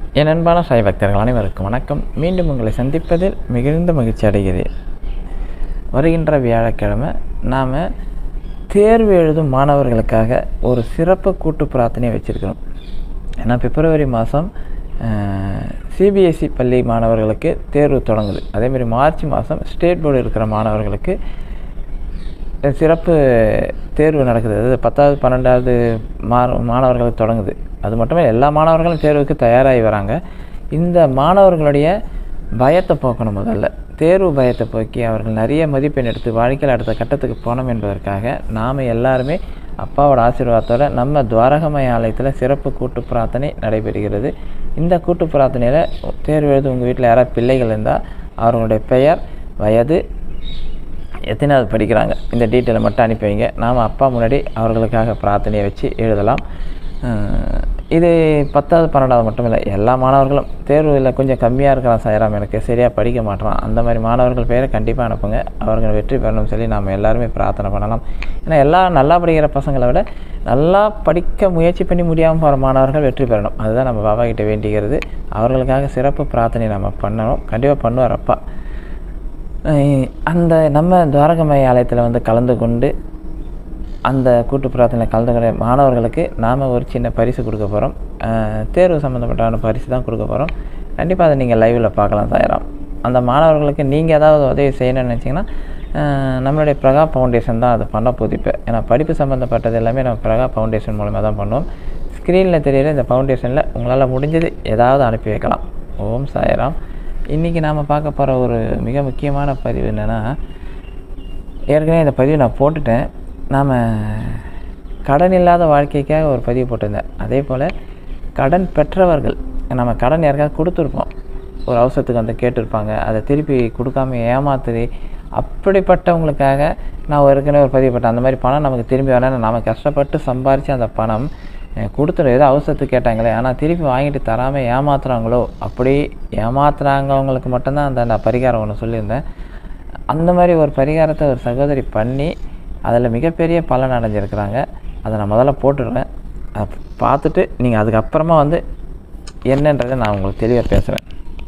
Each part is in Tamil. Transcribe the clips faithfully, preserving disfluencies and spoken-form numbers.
என் அன்பான சாய் பக்தர்கள் அனைவருக்கும் வணக்கம். மீண்டும் உங்களை சந்திப்பதில் மிகுந்த மகிழ்ச்சி அடைகிறேன். வருகின்ற வியாழக்கிழமை நாம் தேர்வு எழுதும் மாணவர்களுக்காக ஒரு சிறப்பு கூட்டு பிரார்த்தனையை வச்சுருக்கிறோம். ஏன்னா பிப்ரவரி மாதம் சிபிஎஸ்சி பள்ளி மாணவர்களுக்கு தேர்வு தொடங்குது. அதேமாதிரி மார்ச் மாதம் ஸ்டேட் போர்டு இருக்கிற மாணவர்களுக்கு சிறப்பு தேர்வு நடக்குது. அதாவது பத்தாவது பன்னெண்டாவது மா மாணவர்களுக்கு தொடங்குது. அது மட்டுமே எல்லா மாணவர்களும் தேர்வுக்கு தயாராகி வராங்க. இந்த மாணவர்களுடைய பயத்தை போக்கணும். முதல்ல தேர்வு பயத்தை போக்கி அவர்கள் நிறைய மதிப்பெண் எடுத்து வாழ்க்கையில் அடுத்த கட்டத்துக்கு போனோம் என்பதற்காக நாம் எல்லாருமே அப்பாவோட ஆசீர்வாதத்தோடு நம்ம துவாரகமய ஆலயத்தில் சிறப்பு கூட்டு பிரார்த்தனை நடைபெறுகிறது. இந்த கூட்டு பிரார்த்தனையில் தேர்வு எழுது உங்கள் வீட்டில் யாராவது பிள்ளைகள் இருந்தால் அவர்களுடைய பெயர், வயது, எத்தனாவது படிக்கிறாங்க, இந்த டீட்டெயிலை மட்டும் அனுப்பி வைங்க. நாம் அப்பா முன்னாடி அவர்களுக்காக பிரார்த்தனையை வச்சு எழுதலாம். இது பத்தாவது பன்னெண்டாவது மட்டும் இல்லை, எல்லா மாணவர்களும் தேர்வில் கொஞ்சம் கம்மியாக இருக்கிறான் சாயிராம், எனக்கு சரியாக படிக்க மாட்டேறான், அந்த மாதிரி மாணவர்கள் பெயரை கண்டிப்பாக அனுப்புங்க. அவர்கள் வெற்றி பெறணும்னு சொல்லி நாம் எல்லாருமே பிரார்த்தனை பண்ணலாம். ஏன்னா எல்லா நல்லா படிக்கிற பசங்களை விட நல்லா படிக்க முயற்சி பண்ணி முடியாமல் போகிற மாணவர்கள் வெற்றி பெறணும். அதுதான் நம்ம பாபா கிட்ட வேண்டிக்கிறது. அவர்களுக்காக சிறப்பு பிரார்த்தனை நம்ம பண்ணணும். கண்டிப்பாக பண்ணுவார் அப்பா. அந்த நம்ம துவாரகமய ஆலயத்தில் வந்து கலந்து கொண்டு அந்த கூட்டு பிரார்த்தனையில் கலந்து கொண்ட மாணவர்களுக்கு நாம் ஒரு சின்ன பரிசு கொடுக்க போகிறோம். தேர்வு சம்மந்தப்பட்டான பரிசு தான் கொடுக்க போகிறோம். கண்டிப்பாக அதை நீங்கள் லைவில் பார்க்கலாம் சாயிராம். அந்த மாணவர்களுக்கு நீங்கள் ஏதாவது உதவி செய்யணும்னு நினச்சிங்கன்னா நம்மளுடைய பிரகா ஃபவுண்டேஷன் தான் அதை பண்ண போகுது. இப்போ ஏன்னா படிப்பு சம்மந்தப்பட்டது எல்லாமே நம்ம பிரகா ஃபவுண்டேஷன் மூலமாக தான் பண்ணுவோம். ஸ்க்ரீனில் தெரிகிற இந்த ஃபவுண்டேஷனில் உங்களால் முடிஞ்சது ஏதாவது அனுப்பி வைக்கலாம். ஓம் சாயிராம். இன்றைக்கி நாம் பார்க்க போகிற ஒரு மிக முக்கியமான பதிவு என்னென்னா, ஏற்கனவே இந்த பதிவு நான் போட்டுட்டேன். நாம் கடன் இல்லாத வாழ்க்கைக்காக ஒரு பதிவு போட்டிருந்தேன். அதே போல் கடன் பெற்றவர்கள், நம்ம கடன் யாருக்காவது கொடுத்துருப்போம், ஒரு அவசரத்துக்கு வந்து கேட்டிருப்பாங்க, அதை திருப்பி கொடுக்காம ஏமாத்துது, அப்படிப்பட்டவங்களுக்காக நான் ஏற்கனவே ஒரு பதிவு போட்டேன். அந்த மாதிரி பணம் நமக்கு திரும்பி வரணும். நாம் கஷ்டப்பட்டு சம்பாரித்து அந்த பணம் கொடுத்துடும், ஏதோ அவசரத்துக்கு கேட்டாங்களே, ஆனால் திருப்பி வாங்கிட்டு தராமல் ஏமாத்துறாங்களோ, அப்படி ஏமாத்துறாங்கவங்களுக்கு மட்டும்தான் அந்த நான் பரிகாரம் ஒன்று சொல்லியிருந்தேன். அந்த மாதிரி ஒரு பரிகாரத்தை ஒரு சகோதரி பண்ணி அதில் மிகப்பெரிய பலன் அடைஞ்சிருக்கிறாங்க. அதை நான் முதல்ல போட்டுடுறேன். அதை பார்த்துட்டு நீங்கள் அதுக்கப்புறமா வந்து என்னன்றதை நான் உங்களுக்கு தெளிவாக பேசுகிறேன்.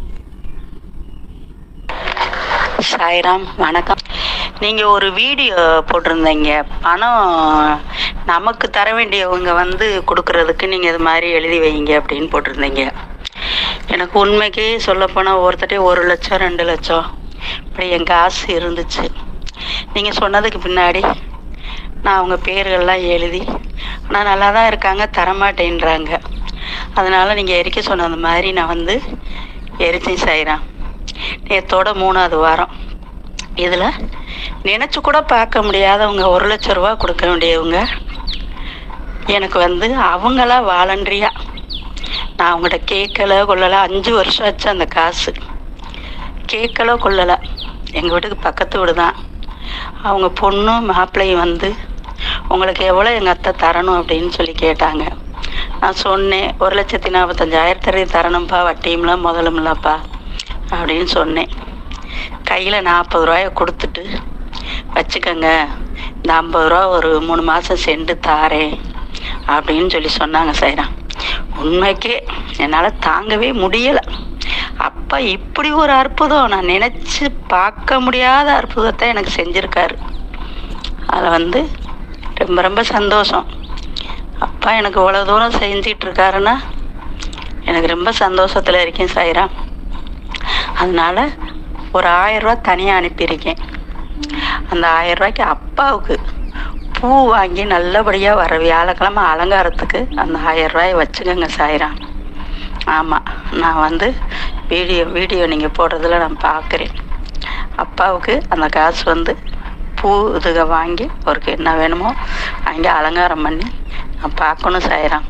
சாய்ராம், வணக்கம். நீங்கள் ஒரு வீடியோ போட்டிருந்தீங்க, பணம் நமக்கு தர வேண்டியவங்க வந்து கொடுக்கறதுக்கு நீங்கள் இது மாதிரி எழுதி வைங்க அப்படின்னு போட்டிருந்தீங்க. எனக்கு உண்மைக்கே சொல்லப்போனால் ஒருத்தட்டே ஒரு லட்சம் ரெண்டு லட்சம் இப்படி என் காசு இருந்துச்சு. நீங்கள் சொன்னதுக்கு பின்னாடி நான் அவங்க பேர்கள்லாம் எழுதி, ஆனால் நல்லா தான் இருக்காங்க, தரமாட்டேன்றாங்க. அதனால் நீங்கள் எரிக்க சொன்னது மாதிரி நான் வந்து எரிச்சேன் சாய்ராம். நேற்றோட மூணாவது வாரம். இதில் நினச்சி கூட பார்க்க முடியாதவங்க ஒரு லட்ச ரூபா கொடுக்க வேண்டியவங்க எனக்கு வந்து அவங்களா வாலண்டரியாக, நான் அவங்கள்ட்ட கேட்கலை கொள்ளலை. அஞ்சு வருஷம் ஆச்சு அந்த காசு, கேட்கலை கொள்ளலை. எங்கள் வீட்டுக்கு பக்கத்து வீடு தான். அவங்க பொண்ணும் மாப்பிள்ளையும் வந்து உங்களுக்கு எவ்வளோ எங்கள் அத்தை தரணும் அப்படின்னு சொல்லி கேட்டாங்க. நான் சொன்னேன், ஒரு லட்சத்தி நாற்பத்தஞ்சாயிரத்தரை தரணும்ப்பா, வட்டியும்லாம் முதலும் இல்லைப்பா அப்படின்னு சொன்னேன். கையில் நாற்பது ரூபாயை கொடுத்துட்டு வச்சுக்கோங்க, இந்த ஐம்பது ரூபா ஒரு மூணு மாதம் சென்று தாரேன் அப்படின்னு சொல்லி சொன்னாங்க சாய்ராம். உண்மைக்கே என்னால் தாங்கவே முடியலை. அப்பா இப்படி ஒரு அற்புதம் நான் நினச்சி பார்க்க முடியாத அற்புதத்தை எனக்கு செஞ்சுருக்காரு. அதில் வந்து ரொம்ப ரொம்ப சந்தோஷம். அப்பா எனக்கு இவ்வளோ தூரம் செஞ்சிட்ருக்காருன்னா எனக்கு ரொம்ப சந்தோஷத்தில் இருக்கேன் சாய்ராம். அதனால் ஒரு ஆயிரரூவா தனியாக அனுப்பியிருக்கேன். அந்த ஆயிரரூவாய்க்கு அப்பாவுக்கு பூ வாங்கி நல்லபடியாக வர வியாழக்கிழமை அலங்காரத்துக்கு அந்த ஆயிரரூவாயை வச்சுக்கோங்க சாய்ராம். ஆமாம், நான் வந்து வீடியோ வீடியோ நீங்கள் போடுறதுல நான் பார்க்குறேன். அப்பாவுக்கு அந்த காசு வந்து பூ இதுக வாங்கி அவருக்கு என்ன வேணுமோ வாங்கி அலங்காரம் பண்ணி நான் பார்க்கணும் சாய்ராம்.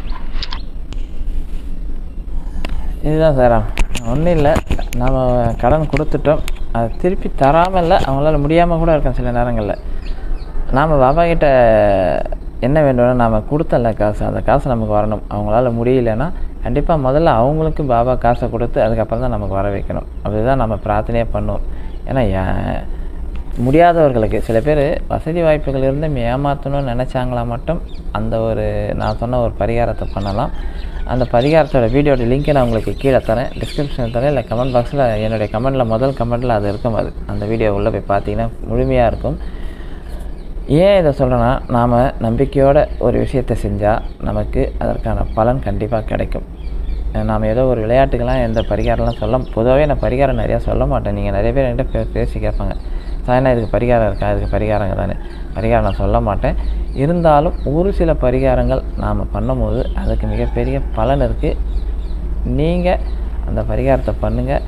இதுதான் சாய்ராம், ஒன்றும் இல்லை. நம்ம கடன் கொடுத்துட்டோம், அதை திருப்பி தராமல் இல்லை, அவங்களால முடியாமல் கூட இருக்கோம் சில நேரங்களில். நாம் பாபா கிட்ட என்ன வேண்டும்னா, நாம் கொடுத்தல காசு, அந்த காசு நமக்கு வரணும். அவங்களால முடியலன்னா கண்டிப்பாக முதல்ல அவங்களுக்கு பாபா காசை கொடுத்து அதுக்கப்புறம் தான் நமக்கு வர வைக்கணும். அப்படிதான் நம்ம பிரார்த்தனையே பண்ணுவோம். ஏன்னா முடியாதவர்களுக்கு சில பேர் வசதி வாய்ப்புகள் இருந்து ஏமாற்றணும்னு நினச்சாங்களா மட்டும் அந்த ஒரு நான் சொன்ன ஒரு பரிகாரத்தை பண்ணலாம். அந்த பரிகாரத்தோட வீடியோட லிங்க்கை நான் உங்களுக்கு கீழே தரேன், டிஸ்கிரிப்ஷனில் தரேன், இல்லை கமெண்ட் பாக்ஸில் என்னுடைய கமெண்ட்டில் முதல் கமெண்ட்டில் அது இருக்கும். அது அந்த வீடியோ உள்ளே போய் பார்த்தீங்கன்னா முழுமையாக இருக்கும். ஏன் இதை சொல்கிறேன்னா, நாம் நம்பிக்கையோட ஒரு விஷயத்தை செஞ்சால் நமக்கு அதற்கான பலன் கண்டிப்பாக கிடைக்கும். நாம் ஏதோ ஒரு விளையாட்டுக்கெல்லாம் எந்த பரிகாரம்லாம் சொல்ல, பொதுவாகவே நான் பரிகாரம் நிறையா சொல்ல மாட்டேன். நீங்கள் நிறைய பேர் என்கிட்ட பே பேசி கேட்பாங்க, சாயனா இதுக்கு பரிகாரம் இருக்கா, இதுக்கு பரிகாரங்க தானே. பரிகாரம் நான் சொல்ல மாட்டேன். இருந்தாலும் ஒரு சில பரிகாரங்கள் நாம் பண்ணும்போது அதுக்கு மிகப்பெரிய பலன் இருக்குது. நீங்கள் அந்த பரிகாரத்தை பண்ணுங்கள்.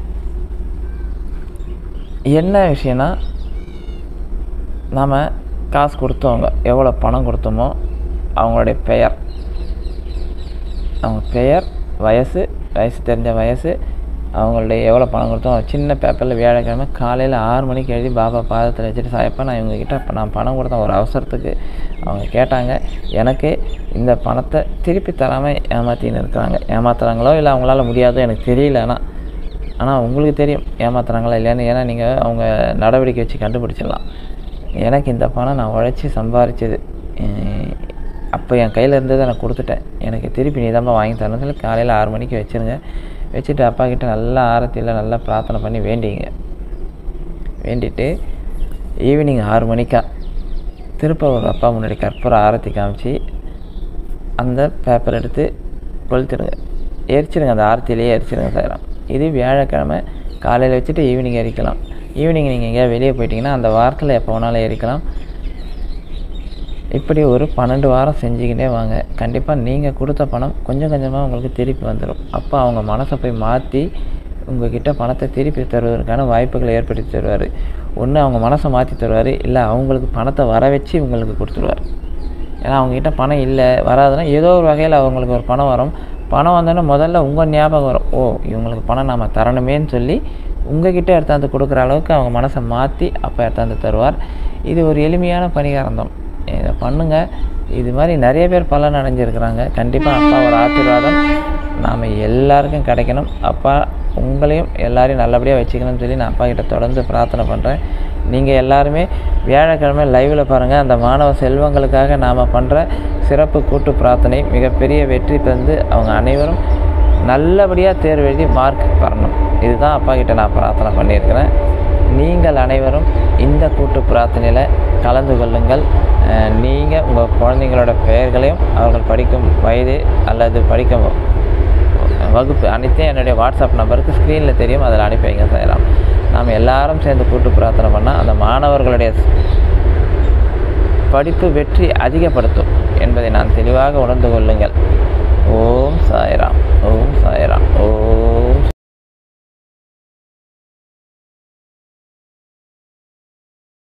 என்ன விஷயம்னா, நாம் காசு கொடுத்தவங்க எவ்வளோ பணம் கொடுத்தோமோ அவங்களுடைய பெயர், அவங்க பெயர், வயசு, வயசு தெரிஞ்ச வயசு, அவங்களுடைய எவ்வளோ பணம் கொடுத்தோம் சின்ன பேப்பரில் வியாழக்கிழமை காலையில் ஆறு மணிக்கு எழுதி பாபா பாதத்தில் வச்சுட்டு, சாயப்பா நான் இவங்ககிட்ட இப்போ நான் பணம் கொடுத்தேன் ஒரு அவசரத்துக்கு, அவங்க கேட்டாங்க, எனக்கு இந்த பணத்தை திருப்பி தராமல் ஏமாற்றின்னு இருக்கிறாங்க. ஏமாத்துறாங்களோ இல்லை அவங்களால முடியாதோ எனக்கு தெரியல. ஆனால் ஆனால் உங்களுக்கு தெரியும் ஏமாத்துறாங்களா இல்லையான்னு. ஏன்னா நீங்கள் அவங்க நடவடிக்கை வச்சு கண்டுபிடிச்சிடலாம். எனக்கு இந்த பணம் நான் உழைச்சி சம்பாரிச்சது, அப்போ என் கையில் இருந்ததை நான் கொடுத்துட்டேன், எனக்கு திருப்பி நீ தான் வாங்கி தரணும்னு சொல்லி காலையில் ஆறு மணிக்கு வச்சுருங்க. வச்சுட்டு அப்பா கிட்ட நல்லா ஆரத்தியில் நல்லா பிரார்த்தனை பண்ணி வேண்டிங்க. வேண்டிட்டு ஈவினிங் ஆறு மணிக்கா திருப்ப ஒரு அப்பா முன்னாடி கற்பூர ஆரத்தி காமிச்சு அந்த பேப்பர் எடுத்து கொளுத்திடுங்க, எரிச்சிடுங்க. அந்த ஆரத்திலேயே எரிச்சிடுங்க சாயிரம். இது வியாழக்கிழமை காலையில் வச்சுட்டு ஈவினிங் எரிக்கலாம். ஈவினிங் நீங்கள் எங்கேயா வெளியே போயிட்டீங்கன்னா அந்த வாரத்தில் எப்போ வேணாலும் எரிக்கலாம். இப்படி ஒரு பன்னெண்டு வாரம் செஞ்சுக்கிட்டே வாங்க. கண்டிப்பாக நீங்கள் கொடுத்த பணம் கொஞ்சம் கொஞ்சமாக உங்களுக்கு திருப்பி வந்துடும். அப்போ அவங்க மனசை போய் மாற்றி உங்கள்கிட்ட பணத்தை திருப்பி தருவதற்கான வாய்ப்புகளை ஏற்படுத்தி தருவார். ஒன்று அவங்க மனசை மாற்றி தருவார், இல்லை அவங்களுக்கு பணத்தை வர வச்சு உங்களுக்கு கொடுத்துருவார். ஏன்னா அவங்ககிட்ட பணம் இல்லை வராதுன்னா ஏதோ ஒரு வகையில் அவங்களுக்கு ஒரு பணம் வரும். பணம் வந்தோன்னா முதல்ல உங்கள் ஞாபகம் வரும், ஓ இவங்களுக்கு பணம் நாம் தரணுமேன்னு சொல்லி உங்கள்கிட்ட எடுத்தாந்து கொடுக்குற அளவுக்கு அவங்க மனசை மாற்றி அப்போ எடுத்தாந்து தருவார். இது ஒரு எளிமையான பரிகாரம் தான், இதை பண்ணுங்கள். இது மாதிரி நிறைய பேர் பலன் அடைஞ்சிருக்கிறாங்க. கண்டிப்பாக அப்பாவோட ஆசீர்வாதம் நாம் எல்லாருக்கும் கிடைக்கணும். அப்பா உங்களையும் எல்லாரையும் நல்லபடியாக வச்சுக்கணும்னு சொல்லி நான் அப்பா கிட்ட தொடர்ந்து பிரார்த்தனை பண்ணுறேன். நீங்கள் எல்லாருமே வியாழக்கிழமை லைவில் பாருங்கள். அந்த மாணவ செல்வங்களுக்காக நாம் பண்ணுற சிறப்பு கூட்டு பிரார்த்தனை மிகப்பெரிய வெற்றி தந்து அவங்க அனைவரும் நல்லபடியாக தேர்வு எழுதி மார்க் பெறணும். இதுதான் அப்பா கிட்ட நான் பிரார்த்தனை பண்ணியிருக்கிறேன். நீங்கள் அனைவரும் இந்த கூட்டு பிரார்த்தனையில் கலந்து கொள்ளுங்கள். நீங்கள் உங்கள் குழந்தைங்களோட பெயர்களையும் அவர்கள் படிக்கும் வயது அல்லது படிக்கும் வகுப்பு அனைத்தையும் என்னுடைய வாட்ஸ்அப் நம்பருக்கு ஸ்க்ரீனில் தெரியும், அதில் அனுப்பி வைங்க செய்யலாம். நாம் எல்லாரும் சேர்ந்து கூட்டு பிரார்த்தனை பண்ணால் அந்த மாணவர்களுடைய படிப்பு வெற்றி அதிகப்படுத்தும் என்பதை நான் தெளிவாக உணர்ந்து கொள்ளுங்கள். ஓம் சாய்ராம், ஓம் சாய்ராம்.